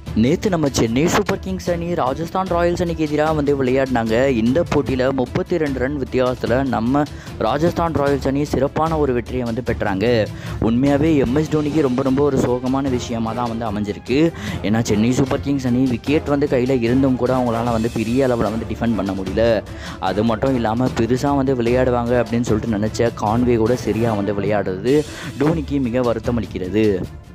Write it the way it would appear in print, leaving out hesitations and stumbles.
நேற்று நம்ம Chennai super kings அணி ராஜஸ்தான் ராயல்ஸ் அணிக்கு எதிராக வந்து விளையாடினாங்க. இந்த போட்டியில் 32 ரன் வித்தியாசத்தில் நம்ம ராஜஸ்தான் ராயல்ஸ் அணி சிறப்பான ஒரு வெற்றியை வந்து பெற்றாங்க. உண்மையாகவே எம்எஸ் தோனிக்கு ரொம்ப ஒரு சோகமான விஷயமாக தான் வந்து அமைஞ்சிருக்கு. ஏன்னா சென்னை சூப்பர் கிங்ஸ் அணி விக்கெட் வந்து கையில் இருந்தும் கூட அவங்களால வந்து பெரிய அளவில் வந்து டிஃபெண்ட் பண்ண முடியல. அது மட்டும் இல்லாமல் பெருசாக வந்து விளையாடுவாங்க அப்படின்னு சொல்லிட்டு நினச்ச கான்வே கூட சரியாக வந்து விளையாடுறது தோனிக்கு மிக வருத்தம் அளிக்கிறது.